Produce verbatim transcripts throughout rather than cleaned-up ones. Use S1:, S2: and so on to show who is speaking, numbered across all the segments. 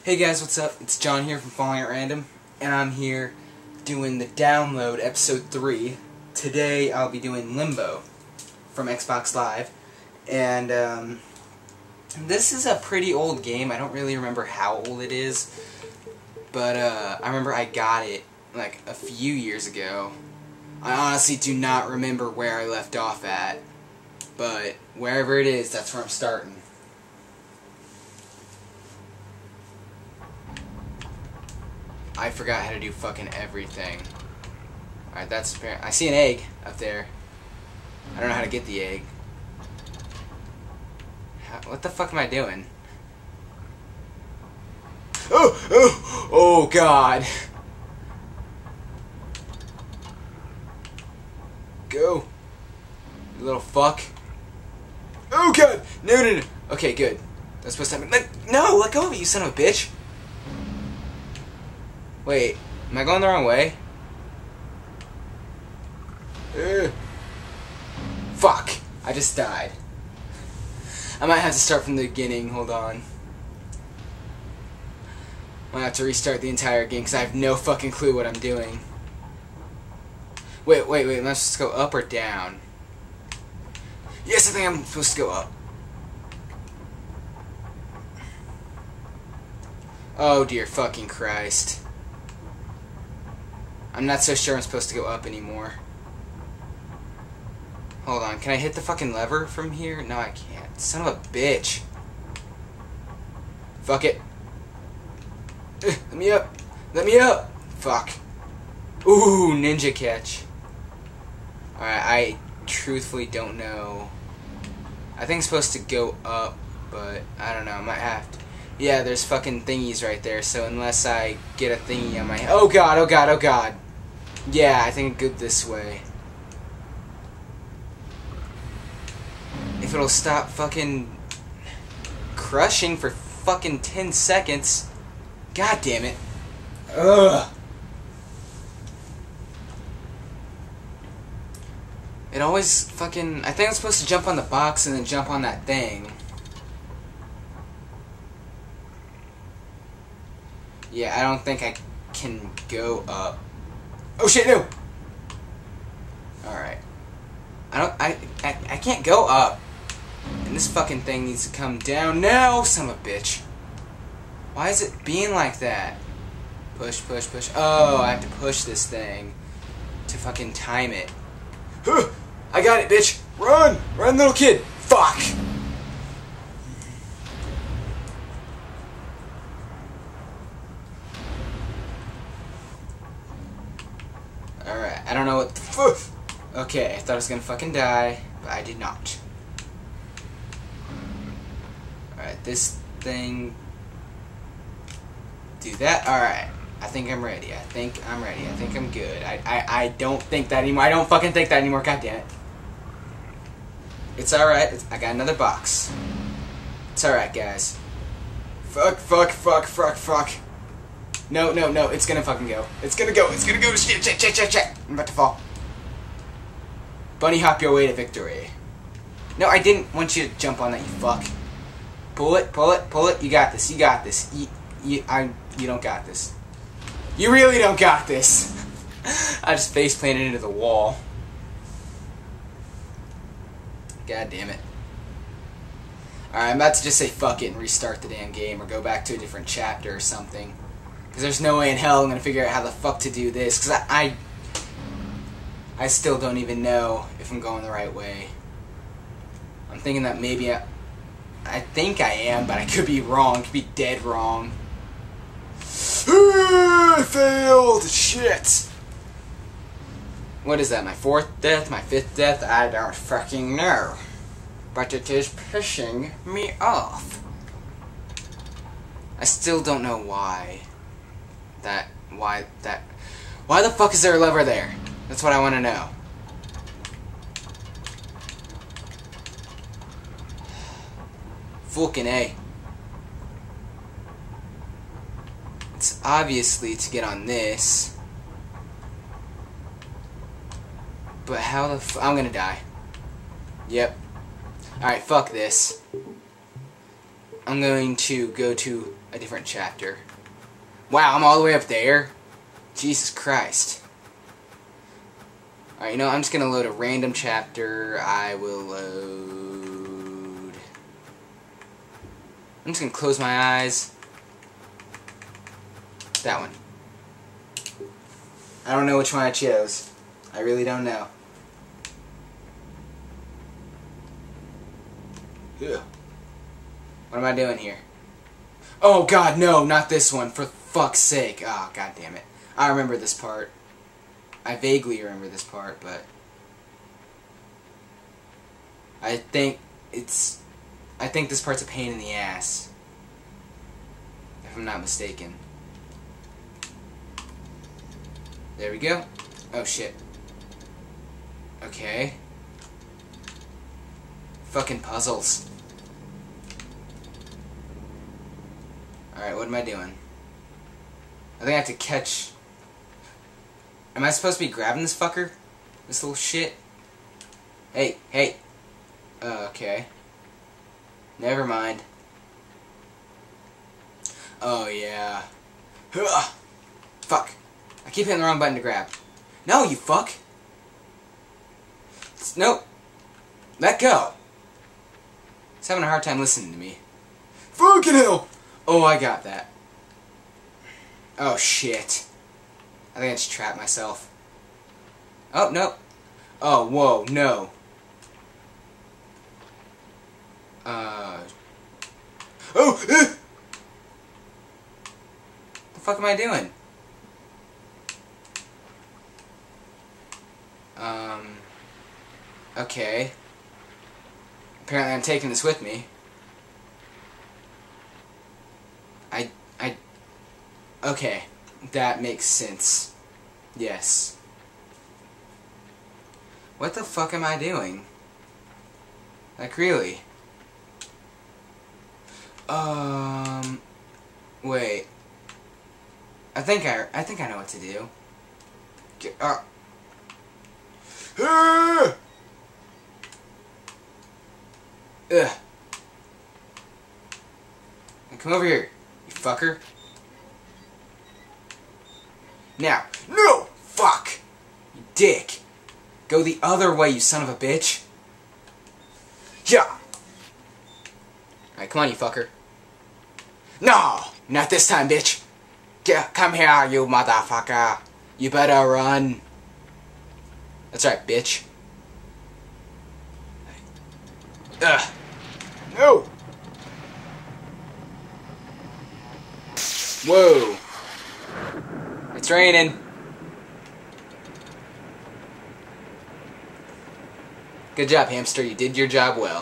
S1: Hey guys, what's up? It's John here from Falling at Random, and I'm here doing the download episode three. Today I'll be doing Limbo from Xbox Live, and um, this is a pretty old game. I don't really remember how old it is, but uh, I remember I got it like a few years ago. I honestly do not remember where I left off at, but wherever it is, that's where I'm starting. I forgot how to do fucking everything. Alright, that's apparent. I see an egg up there. I don't know how to get the egg. How, what the fuck am I doing? Oh! Oh! Oh god! Go! You little fuck. Oh god! No, no, no! Okay, good. That's supposed to happen. Let, no! Let go of it, you son of a bitch! Wait, am I going the wrong way? Ugh. Fuck! I just died. I might have to start from the beginning, hold on. I might have to restart the entire game because I have no fucking clue what I'm doing. Wait, wait, wait, am I supposed to go up or down? Yes, I think I'm supposed to go up. Oh dear fucking Christ. I'm not so sure I'm supposed to go up anymore. Hold on, can I hit the fucking lever from here? No, I can't. Son of a bitch. Fuck it. Ugh, let me up. Let me up. Fuck. Ooh, ninja catch. Alright, I truthfully don't know. I think it's supposed to go up, but I don't know. I might have to. Yeah, there's fucking thingies right there, so unless I get a thingy on my head. Oh god, oh god, oh god. Yeah, I think it goes this way. If it'll stop fucking crushing for fucking ten seconds. God damn it. Ugh. It always fucking... I think I'm supposed to jump on the box and then jump on that thing. Yeah, I don't think I can go up. Oh shit, no! Alright. I don't, I, I, I can't go up. And this fucking thing needs to come down now, son of a bitch. Why is it being like that? Push, push, push. Oh, I have to push this thing to fucking time it. Huh! I got it, bitch! Run! Run, little kid! Fuck! Alright, I don't know what the fuck. Okay, I thought I was gonna fucking die, but I did not. Alright, this thing. Do that. Alright, I think I'm ready. I think I'm ready. I think I'm good. I, I, I don't think that anymore. I don't fucking think that anymore. God damn it. It's alright. It's, I got another box. It's alright, guys. Fuck, fuck, fuck, fuck, fuck. No, no, no, it's gonna fucking go. It's gonna go, it's gonna go. Shit, shit, shit, shit, shit. I'm about to fall. Bunny hop your way to victory. No, I didn't want you to jump on that, you fuck. Pull it, pull it, pull it. You got this, you got this. You, you, I, you don't got this. You really don't got this. I just face planted into the wall. God damn it. Alright, I'm about to just say fuck it and restart the damn game or go back to a different chapter or something. Because there's no way in hell I'm going to figure out how the fuck to do this. Because I, I... I still don't even know if I'm going the right way. I'm thinking that maybe I... I think I am, but I could be wrong. Could be dead wrong. I failed! Shit! What is that? My fourth death? My fifth death? I don't fucking know. But it is pissing me off. I still don't know why. That, why, that, why the fuck is there a lever there? That's what I want to know. Fucking A. It's obviously to get on this. But how the f- I'm gonna die. Yep. Alright, fuck this. I'm going to go to a different chapter. Wow, I'm all the way up there? Jesus Christ. Alright, you know, I'm just gonna load a random chapter. I will load... I'm just gonna close my eyes. That one. I don't know which one I chose. I really don't know. Ugh. What am I doing here? Oh god, no, not this one. For fuck's sake. Oh, god damn it. I remember this part. I vaguely remember this part, but I think it's I think this part's a pain in the ass. If I'm not mistaken. There we go. Oh shit. Okay. Fucking puzzles. Alright, what am I doing? I think I have to catch... Am I supposed to be grabbing this fucker? This little shit? Hey, hey. Uh, okay. Never mind. Oh, yeah. Ugh. Fuck. I keep hitting the wrong button to grab. No, you fuck. Nope. Let go. He's having a hard time listening to me. Fucking hell! Oh, I got that. Oh, shit. I think I just trapped myself. Oh, no. Oh, whoa, no. Uh... Oh! Uh! The fuck am I doing? Um... Okay. Apparently I'm taking this with me. I... I... Okay. That makes sense. Yes. What the fuck am I doing? Like, really? Um... Wait. I think I... I think I know what to do. Get, uh... Ugh! Ugh. Come over here, you fucker. Now. No! Fuck! You dick. Go the other way, you son of a bitch. Yeah! Alright, come on, you fucker. No! Not this time, bitch. Get, come here, you motherfucker. You better run. That's right, bitch. Ugh. No! Whoa. It's raining. Good job, hamster. You did your job well.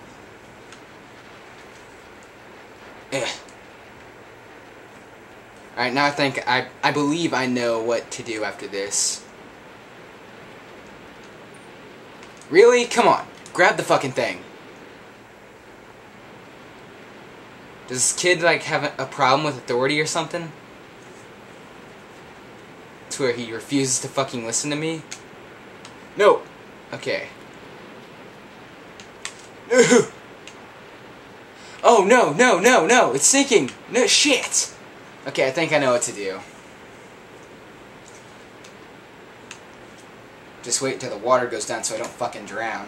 S1: Ugh. Alright, now I think I I believe I know what to do after this. Really? Come on. Grab the fucking thing. Does this kid, like, have a problem with authority or something? To where he refuses to fucking listen to me? No! Okay. Oh, no, no, no, no! It's sinking! No, shit! Okay, I think I know what to do. Just wait until the water goes down so I don't fucking drown.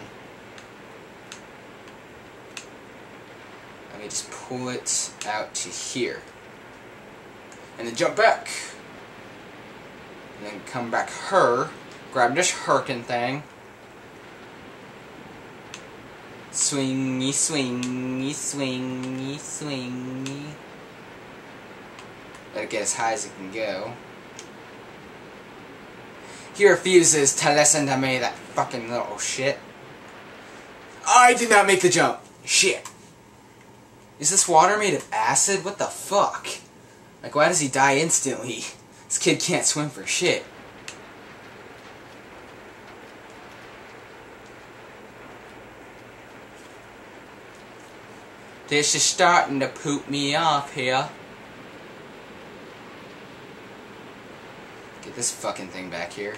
S1: Let me just pull it out to here. And then jump back. And then come back her. Grab this hurkin' thing. Swingy, swingy, swingy, swingy. Let it get as high as it can go. He refuses to listen to me, that fucking little shit. I did not make the jump. Shit. Is this water made of acid? What the fuck? Like, why does he die instantly? This kid can't swim for shit. This is starting to poop me off here. Get this fucking thing back here.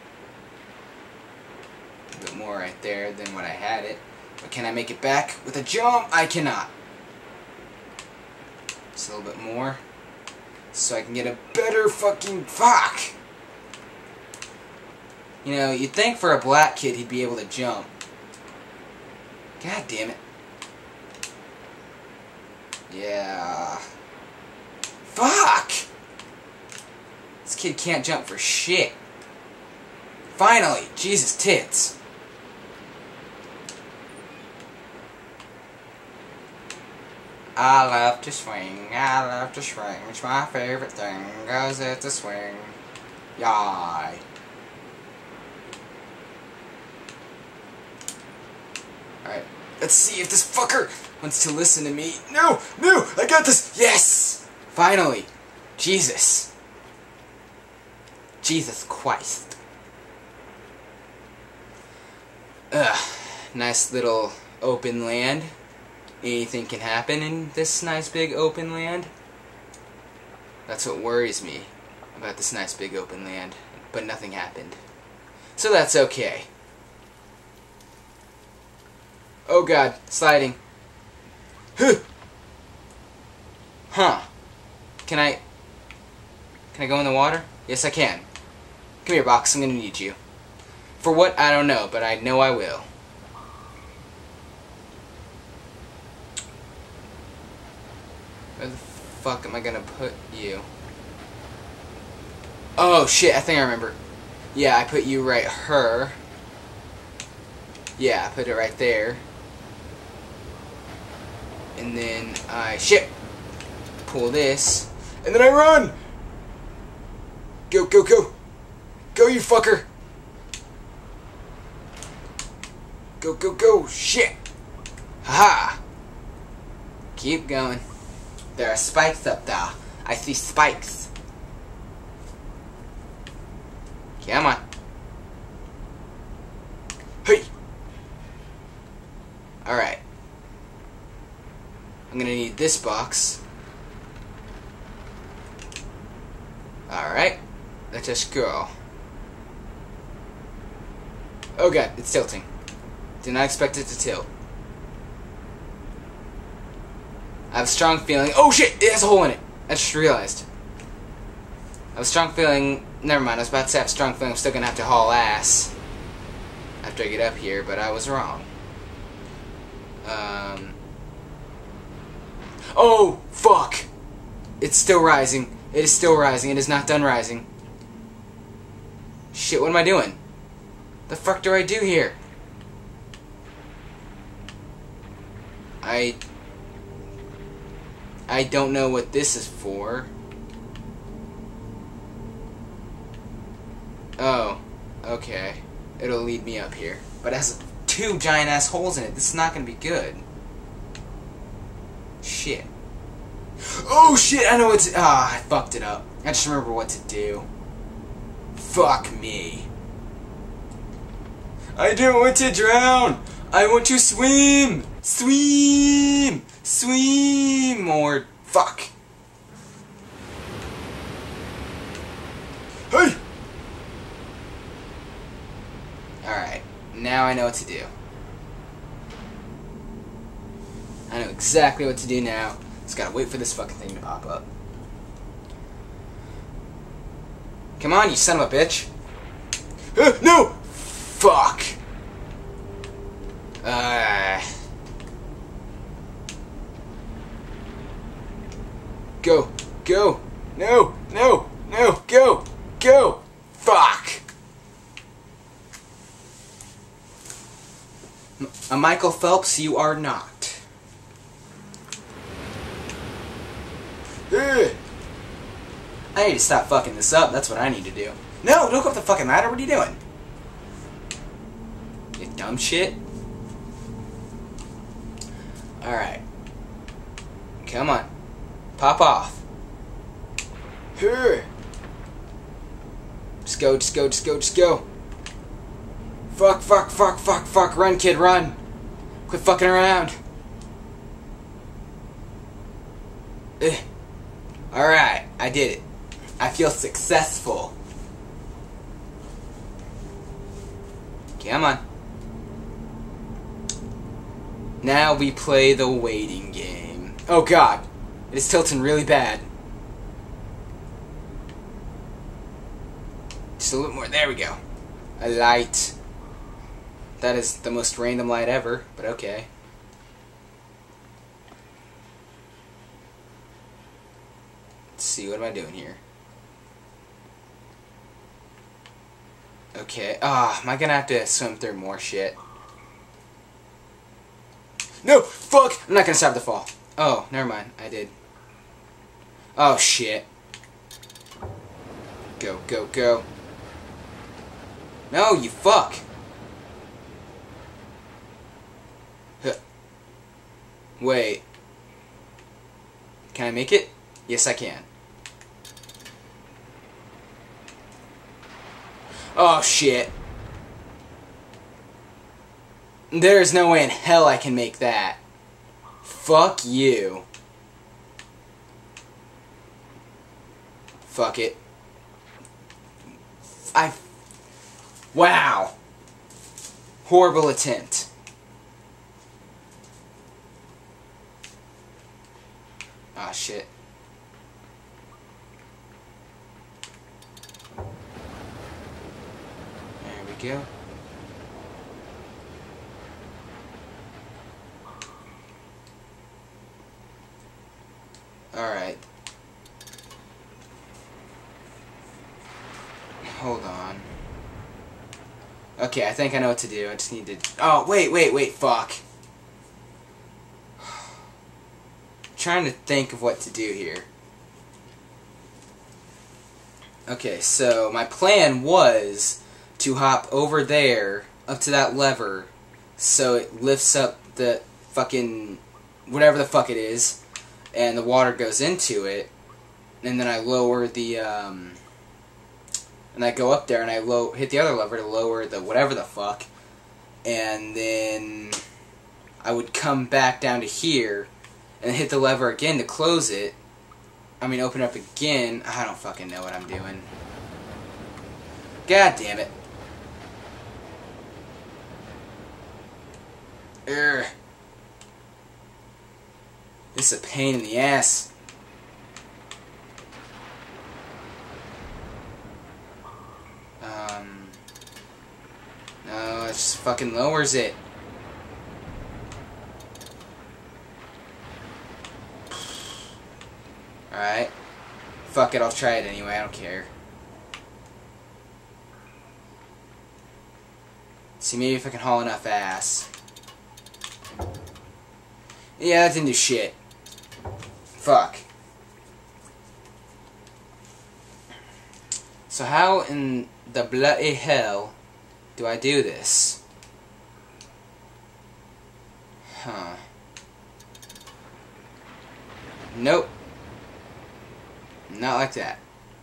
S1: A bit more right there than when I had it. But can I make it back with a jump? I cannot. Just a little bit more. So I can get a better fucking... Fuck! You know, you'd think for a black kid he'd be able to jump. God damn it. Yeah. Fuck! This kid can't jump for shit. Finally! Jesus tits. I love to swing, I love to swing. It's my favorite thing, cause it's a swing. Yay. Alright, let's see if this fucker wants to listen to me. No! No! I got this! Yes! Finally! Jesus. Jesus Christ. Ugh. Nice little open land. Anything can happen in this nice big open land. That's what worries me about this nice big open land. But nothing happened. So that's okay. Oh god, sliding. Huh. Huh. Can I... Can I go in the water? Yes, I can. Come here, box. I'm gonna need you. For what? I don't know, but I know I will. Where the fuck am I gonna put you? Oh shit, I think I remember. Yeah, I put you right her. Yeah, I put it right there. And then I shit. Pull this. And then I run! Go, go, go! Go, you fucker! Go, go, go! Shit! Haha! Keep going. There are spikes up there. I see spikes. Come on. Hey! Alright. I'm gonna need this box. Alright. Let's just go. Oh god, it's tilting. Did not expect it to tilt. I have a strong feeling... Oh shit! It has a hole in it! I just realized. I have a strong feeling... Never mind, I was about to say I have a strong feeling I'm still gonna have to haul ass after I get up here, but I was wrong. Um... Oh! Fuck! It's still rising. It is still rising. It is not done rising. Shit, what am I doing? The fuck do I do here? I... I don't know what this is for. Oh, okay. It'll lead me up here. But it has two giant ass holes in it. This is not gonna be good. Shit. Oh shit, I know what to... Ah, I fucked it up. I just remember what to do. Fuck me. I don't want to drown. I want to swim. Swim. Swim. Or fuck. Hey. Alright. Now I know what to do. I know exactly what to do now. Just gotta wait for this fucking thing to pop up. Come on, you son of a bitch. Uh, no! Fuck. Uh. Go. Go. No. No. No. Go. Go. Fuck. M a Michael Phelps, you are not. Ugh. I need to stop fucking this up. That's what I need to do. No, don't go up the fucking ladder. What are you doing? You dumb shit. Alright. Come on. Pop off. Here. Just go, just go, just go, just go. Fuck, fuck, fuck, fuck, fuck. Run, kid, run. Quit fucking around. Ugh. Alright, I did it. I feel successful. Come on. Now we play the waiting game. Oh god. It is tilting really bad. Just a little more. There we go. A light. That is the most random light ever, but okay. Let's see, what am I doing here? Okay. Ah, am I gonna have to swim through more shit? No! Fuck! I'm not gonna stop the fall. Oh, never mind. I did. Oh, shit. Go, go, go. No, you fuck! Huh. Wait. Can I make it? Yes, I can. Oh, shit. There's no way in hell I can make that. Fuck you. Fuck it. I... Wow. Horrible attempt. Ah, shit. There we go. Alright. Hold on. Okay, I think I know what to do. I just need to... Oh, wait, wait, wait, fuck. I'm trying to think of what to do here. Okay, so my plan was to hop over there, up to that lever, so it lifts up the fucking... whatever the fuck it is, and the water goes into it, and then I lower the, um... and I go up there and I low hit the other lever to lower the whatever the fuck, and then I would come back down to here and hit the lever again to close it. I mean, open up again. I don't fucking know what I'm doing. God damn it. Urgh. This is a pain in the ass. Um, no, it just fucking lowers it. Alright. Fuck it, I'll try it anyway, I don't care. See, maybe if I can haul enough ass. Yeah, that didn't do shit. Fuck. So how in the bloody hell do I do this? Huh. Nope. Not like that.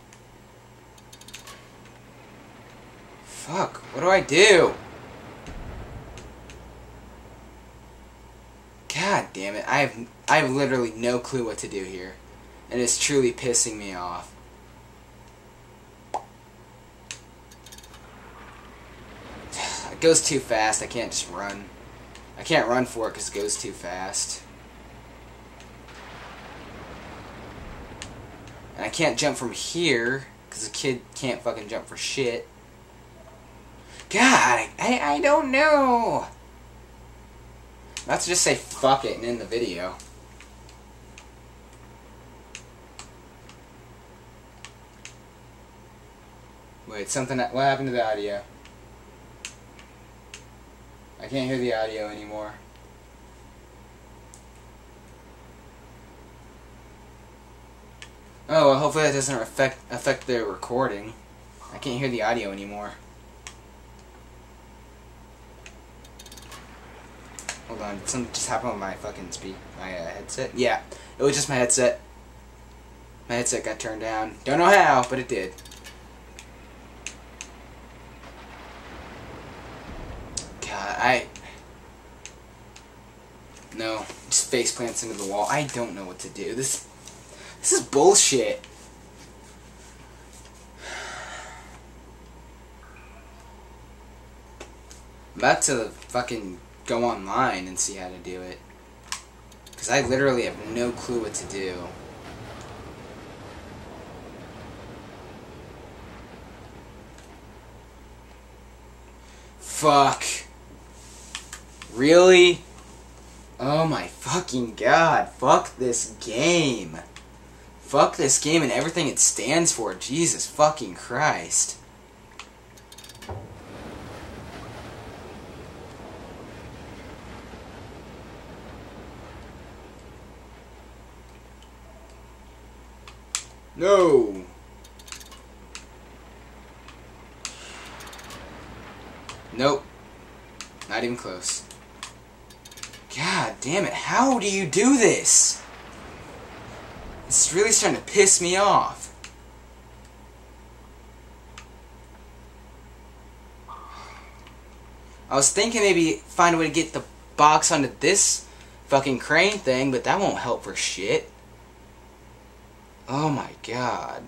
S1: Fuck, what do I do? God damn it, I have I have literally no clue what to do here. And it's truly pissing me off. It goes too fast, I can't just run. I can't run for it because it goes too fast. And I can't jump from here because the kid can't fucking jump for shit. God, I, I don't know. Let's just say fuck it and end the video. Wait, something... What happened to the audio? I can't hear the audio anymore. Oh, well, hopefully that doesn't affect, affect the recording. I can't hear the audio anymore. Hold on, did something just happen on my fucking speak, my uh, headset? Yeah, it was just my headset. My headset got turned down. Don't know how, but it did. God, I... No, just face plants into the wall. I don't know what to do. This, this is bullshit. I'm about to fucking go online and see how to do it. Because I literally have no clue what to do. fuck. Really? Oh my fucking god. Fuck this game. Fuck this game and everything it stands for. Jesus fucking Christ. No. Nope. Not even close. God damn it. How do you do this? It's really starting to piss me off. I was thinking maybe find a way to get the box onto this fucking crane thing, but that won't help for shit. Oh my god.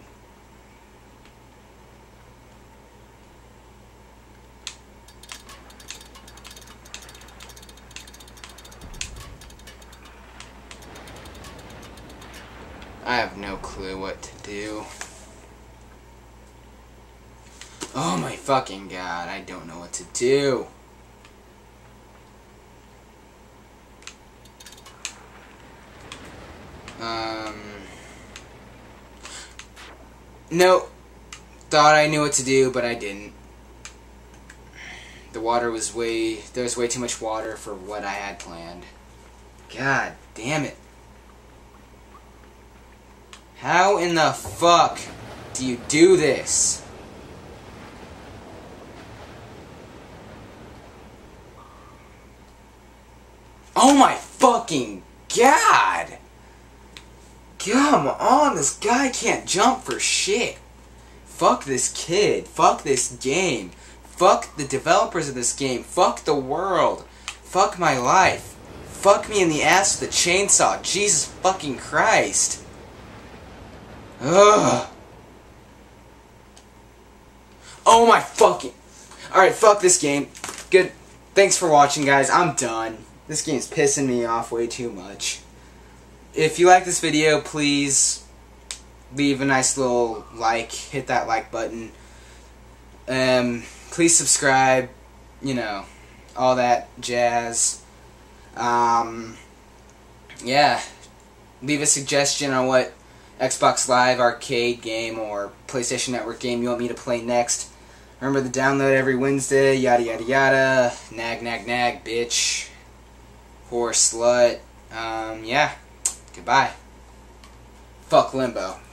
S1: I have no clue what to do. Oh my fucking god, I don't know what to do. Um... No. Thought I knew what to do, but I didn't. The water was way... There was way too much water for what I had planned. God damn it. How in the fuck do you do this? Oh my fucking god! Come on, this guy can't jump for shit. Fuck this kid. Fuck this game. Fuck the developers of this game. Fuck the world. Fuck my life. Fuck me in the ass with a chainsaw. Jesus fucking Christ. Ugh. Oh my fucking... Alright, fuck this game. Good. Thanks for watching, guys. I'm done. This game's pissing me off way too much. If you like this video, please leave a nice little like. Hit that like button. Um, please subscribe. You know, all that jazz. Um, yeah. Leave a suggestion on what Xbox Live arcade game or PlayStation Network game you want me to play next. Remember to download every Wednesday. Yada yada yada. Nag nag nag, bitch. Whore slut. Um, yeah. Goodbye. Fuck Limbo.